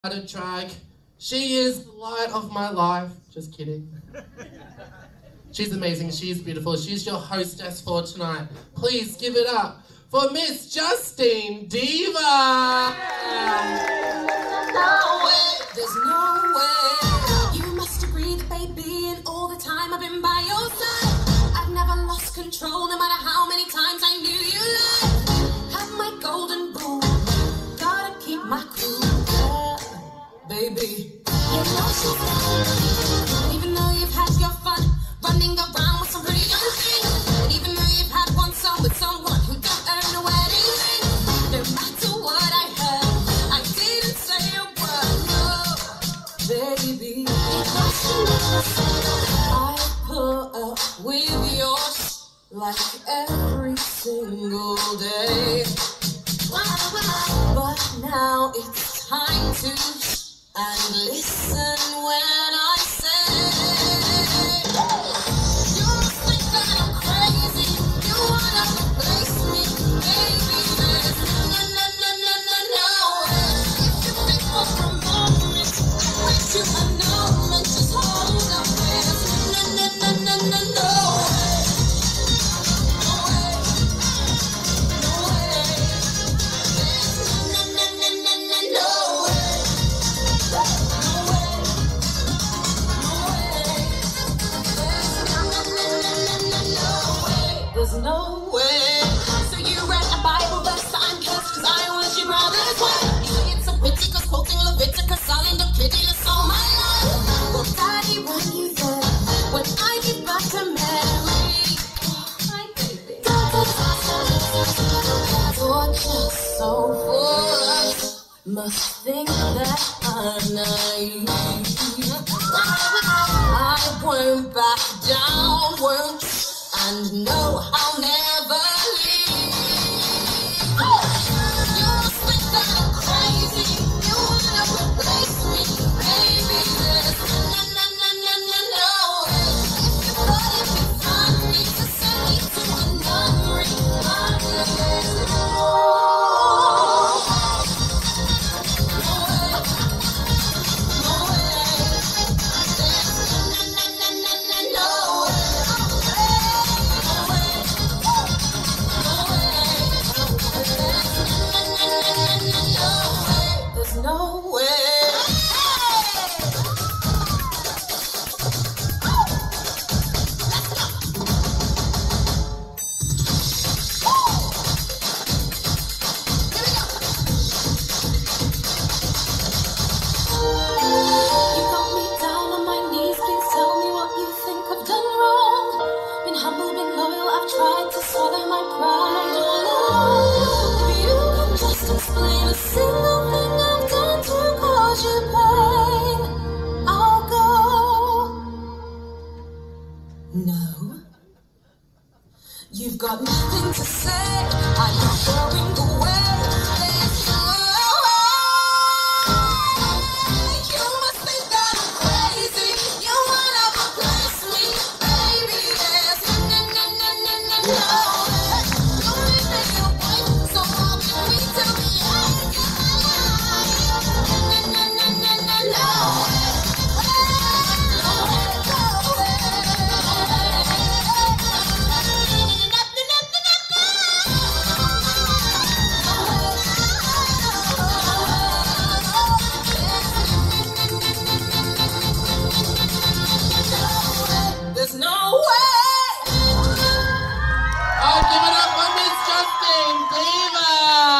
A drag. She is the light of my life. Just kidding. She's amazing. She's beautiful. She's your hostess for tonight. Please give it up for Miss Justine Deeva. No way. There's no way. You must agree that, baby, and all the time I've been by your side. I've never lost control, no matter how many times I knew you lied. Have my golden rule. Gotta keep my cool. Baby, you know she's fine. Even though you've had your fun running around with some pretty young thing, and even though you've had one song with someone who don't earn a wedding ring, no matter what I heard, I didn't say a word. No, baby, you know she never said I put up with yours like every single day. But now it's time to and listen when I say, you must think that I'm crazy. You wanna replace me, baby? There's no way. If you think for a moment, I wish you a moment. Just hold up, there's no way. No way. No way. There's no way. There's no way. So you read a Bible verse, I'm cursed cause I was your brother's wife. You say it's a pity cause quoting Leviticus, I'll end up pitiless all my life. Well, Daddy, when you there, when I give back to Mary, my baby, torture so full, must think that I'm naive.